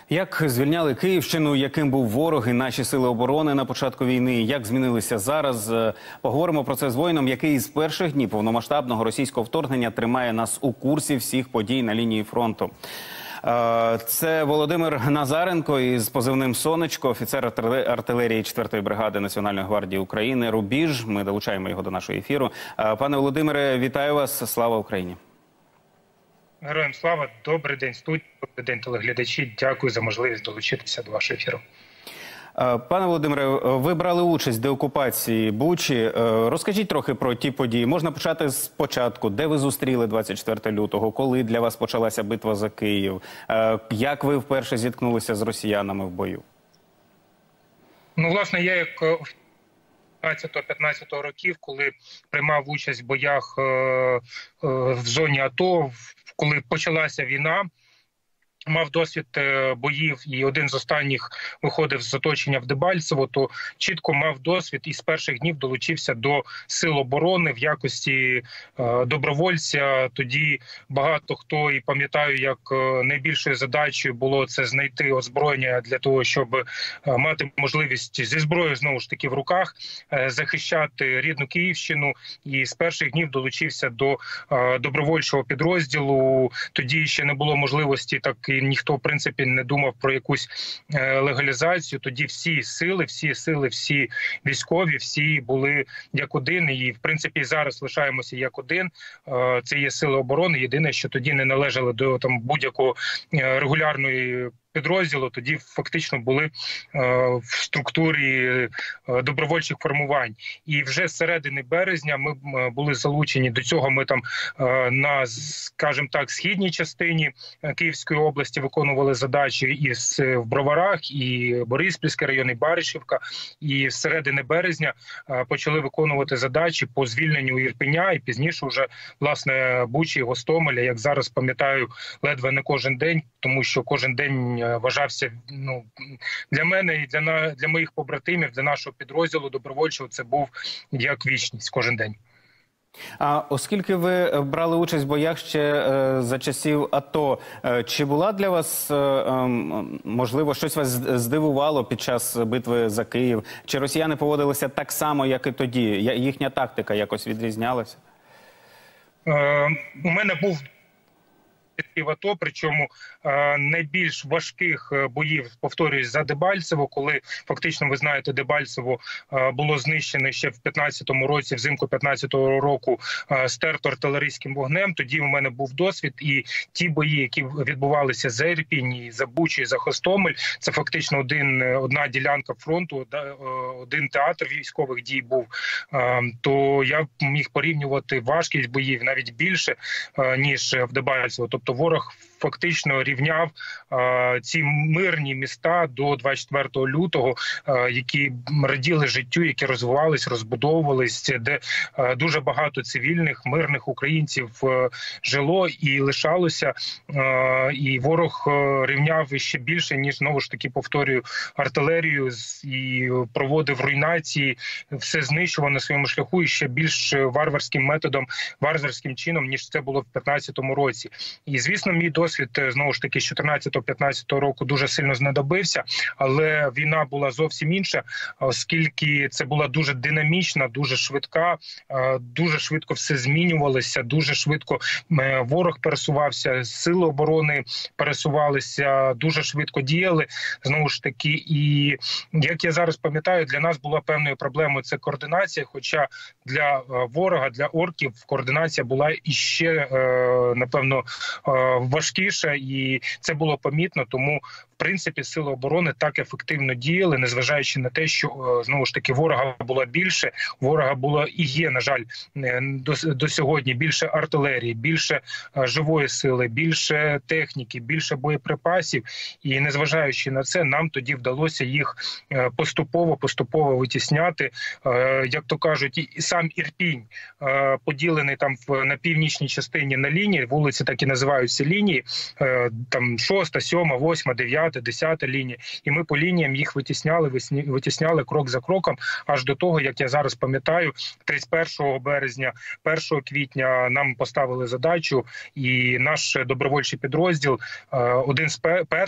Як звільняли Київщину, яким був ворог і наші сили оборони на початку війни, як змінилися зараз? Поговоримо про це з воїном, який з перших днів повномасштабного російського вторгнення тримає нас у курсі всіх подій на лінії фронту. Це Володимир Назаренко із позивним «Сонечко», офіцер артилерії 4-ї бригади Національної гвардії України «Рубіж». Ми долучаємо його до нашого ефіру. Пане Володимире, вітаю вас. Слава Україні. Героям слава, добрий день студія, добрий день телеглядачі. Дякую за можливість долучитися до вашого ефіру. Пане Володимире, ви брали участь в деокупації Бучі. Розкажіть трохи про ті події. Можна почати з початку. Де ви зустріли 24 лютого? Коли для вас почалася битва за Київ? Як ви вперше зіткнулися з росіянами в бою? Ну, власне, я як 15-15 років, коли приймав участь в боях в зоні АТО, коли почалася війна, мав досвід боїв і один з останніх виходив з оточення в Дебальцево, то чітко мав досвід і з перших днів долучився до сил оборони в якості добровольця. Тоді багато хто і пам'ятаю, як найбільшою задачею було це знайти озброєння для того, щоб мати можливість зі зброєю знову ж таки в руках захищати рідну Київщину. І з перших днів долучився до добровольчого підрозділу. Тоді ще не було можливості так. Ніхто, в принципі, не думав про якусь легалізацію. Тоді всі сили, всі військові, всі були як один. І, в принципі, зараз лишаємося як один. Це є сили оборони. Єдине, що тоді не належали до будь-якого регулярної підрозділу, тоді фактично були в структурі добровольчих формувань. І вже з середини березня ми були залучені до цього. Ми там на, скажімо так, східній частині Київської області виконували задачі і в Броварах, і Бориспільський район, і Баришівка. І з середини березня почали виконувати задачі по звільненню Ірпеня, і пізніше вже, власне, Бучі і Гостомеля, як зараз пам'ятаю, ледве не кожен день, тому що кожен день вважався, для мене і для моїх побратимів, для нашого підрозділу добровольчого, це був як вічність кожен день. А оскільки ви брали участь в боях ще за часів АТО, чи була для вас, можливо, щось вас здивувало під час битви за Київ? Чи росіяни поводилися так само, як і тоді? Їхня тактика якось відрізнялася? У мене був в АТО, причому найбільш важких боїв, повторююсь, за Дебальцево, коли фактично, ви знаєте, Дебальцево було знищене ще в 15-му році, взимку 15-го року, стерто артилерійським вогнем. Тоді у мене був досвід, і ті бої, які відбувалися за Ірпінь, за Бучу, за Гостомель, це фактично одна ділянка фронту, один театр військових дій був, то я міг порівнювати важкість боїв навіть більше, ніж в Дебальцево. Тобто ворог фактично рівняв ці мирні міста до 24 лютого, які раділи життю, які розвивались, розбудовувались, де дуже багато цивільних, мирних українців жило і лишалося. І ворог рівняв ще більше, ніж, знову ж таки, повторюю, артилерію, і проводив руйнації, все знищував на своєму шляху і ще більш варварським методом, варварським чином, ніж це було в 15-му році. І, звісно, мій досвід, знову ж таки, з 14-15 року дуже сильно знадобився, але війна була зовсім інша, оскільки це була дуже динамічна, дуже швидка, дуже швидко все змінювалося, дуже швидко ворог пересувався, сили оборони пересувалися, дуже швидко діяли, знову ж таки. І, як я зараз пам'ятаю, для нас була певною проблемою це координація, хоча для ворога, для орків координація була іще, напевно, важкіша, і це було помітно, тому в принципі сили оборони так ефективно діяли, незважаючи на те, що знову ж таки ворога було більше, ворога було і є, на жаль, до сьогодні більше артилерії, більше живої сили, більше техніки, більше боєприпасів, і незважаючи на це, нам тоді вдалося їх поступово витісняти. Як то кажуть, і сам Ірпінь поділений там на північній частині на лінії, вулиці так і називаються лінії, там 6, 7, 8, 9, 10 лінія. І ми по лініям їх витісняли крок за кроком, аж до того, як я зараз пам'ятаю, 31 березня, 1 квітня нам поставили задачу, і наш добровольчий підрозділ один з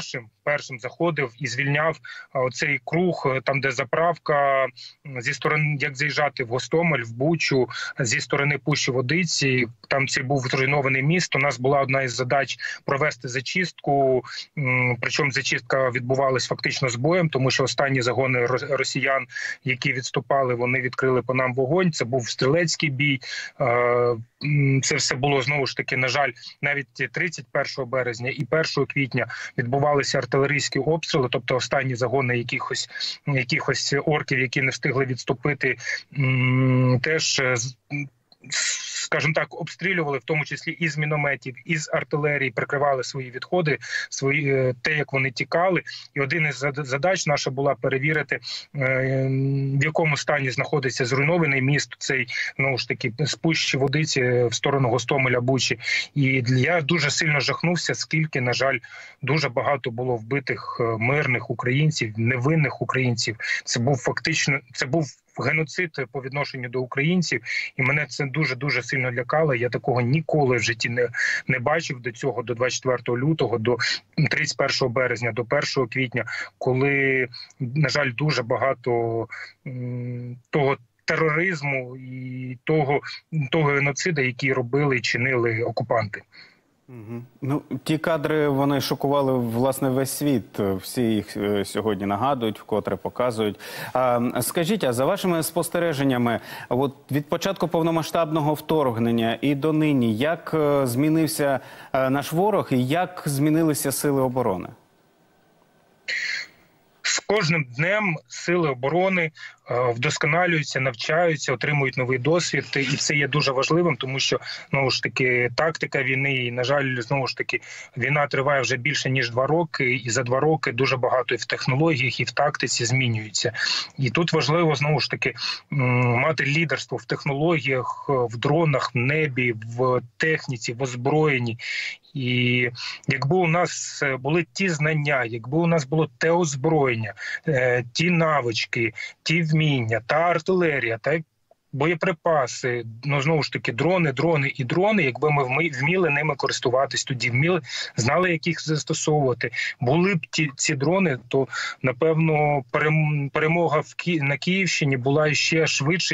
першим заходив і звільняв оцей круг, там де заправка, зі сторони, як заїжджати в Гостомель, в Бучу, зі сторони Пущі Водиці. Там цей був зруйнований міст. У нас була одна із задач провести зачистку, причому зачистка відбувалась фактично з боєм, тому що останні загони росіян, які відступали, вони відкрили по нам вогонь. Це був стрілецький бій. Це все було, знову ж таки, на жаль, навіть 31 березня і 1 квітня відбувалися артилерійські обстріли, тобто останні загони якихось орків, які не встигли відступити, теж, скажімо так, обстрілювали, в тому числі і з мінометів, і з артилерії, прикривали свої відходи, те, як вони тікали. І один із задач наша була перевірити, в якому стані знаходиться зруйнований міст, цей, знову ж таки, з Пущі Водиці в сторону Гостомеля, Бучі. І я дуже сильно жахнувся, скільки, на жаль, дуже багато було вбитих мирних українців, невинних українців. Це був геноцид по відношенню до українців, і мене це дуже сильно лякало. Я такого ніколи в житті не бачив до цього, до 24 лютого, до 31 березня, до 1 квітня, коли, на жаль, дуже багато того тероризму і того геноциду, який робили і чинили окупанти. Ну, ті кадри, вони шокували, власне, весь світ. Всі їх сьогодні нагадують, вкотре показують. Скажіть, а за вашими спостереженнями, от від початку повномасштабного вторгнення і до нині, як змінився наш ворог і як змінилися сили оборони? З кожним днем сили оборони вдосконалюються, навчаються, отримують новий досвід, і це є дуже важливим, тому що, знову ж таки, тактика війни, і, на жаль, знову ж таки, війна триває вже більше, ніж 2 роки, і за 2 роки дуже багато і в технологіях, і в тактиці змінюється. І тут важливо, знову ж таки, мати лідерство в технологіях, в дронах, в небі, в техніці, в озброєнні. І якби у нас були ті знання, якби у нас було те озброєння, ті навички, ті вміння, та артилерія, та боєприпаси, ну, знову ж таки, дрони, якби ми вміли ними користуватись тоді, знали, як їх застосовувати. Були б ці дрони, то, напевно, перемога на Київщині була ще швидше,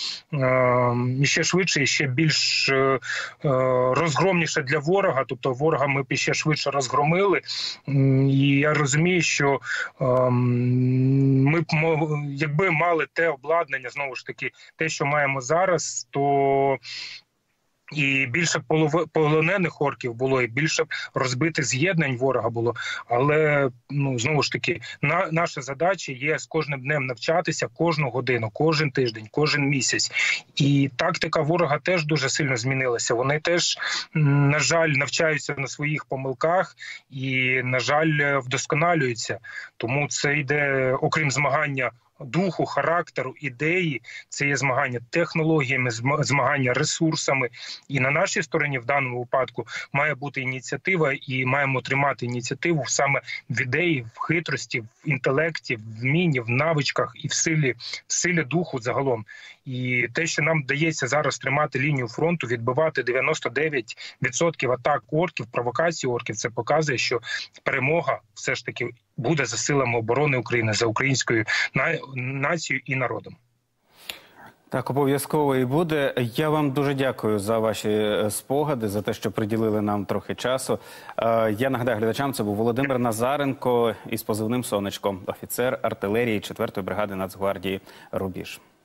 і ще більш розгромніше для ворога, тобто ворога ми б ще швидше розгромили. І я розумію, що ми б, якби мали те обладнання, знову ж таки, те, що маємо зараз, то і більше полонених орків було, і більше розбитих з'єднань ворога було. Але, ну, знову ж таки, наша задача є з кожним днем навчатися, кожну годину, кожен тиждень, кожен місяць. І тактика ворога теж дуже сильно змінилася. Вони теж, на жаль, навчаються на своїх помилках і, на жаль, вдосконалюються. Тому це йде, окрім змагання духу, характеру, ідеї, це є змагання технологіями, змагання ресурсами. І на нашій стороні в даному випадку має бути ініціатива, і маємо тримати ініціативу саме в ідеї, в хитрості, в інтелекті, в вмінні, в навичках і в силі духу загалом. І те, що нам вдається зараз тримати лінію фронту, відбивати 99% атак орків, провокацій орків, це показує, що перемога все ж таки буде за силами оборони України, за українською нацією і народом. Так, обов'язково і буде. Я вам дуже дякую за ваші спогади, за те, що приділили нам трохи часу. Я нагадаю глядачам, це був Володимир Назаренко із позивним «Сонечко», офіцер артилерії 4-ї бригади Нацгвардії «Рубіж».